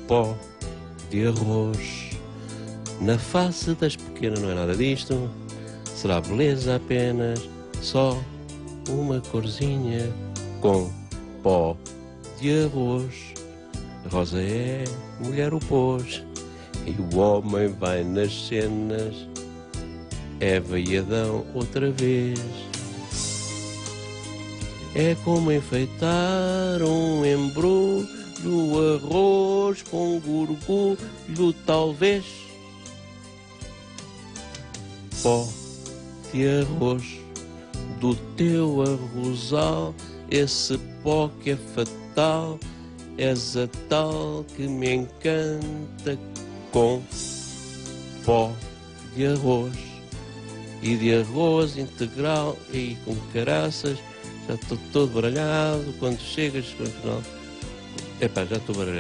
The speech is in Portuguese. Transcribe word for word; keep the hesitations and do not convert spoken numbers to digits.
pó de arroz. Na face das pequenas não é nada disto, será beleza apenas, só uma corzinha com pó de arroz. A Rosa é mulher o pôs, e o homem vai nas cenas, Eva e Adão outra vez. É como enfeitar um embrulho, arroz com gorgulho talvez. Pó de arroz do teu arrozal, esse pó que é fatal, és a tal que me encanta com pó de arroz. E de arroz integral e com caraças, já estou todo baralhado quando chegas no final. Epá, já estou baralhado.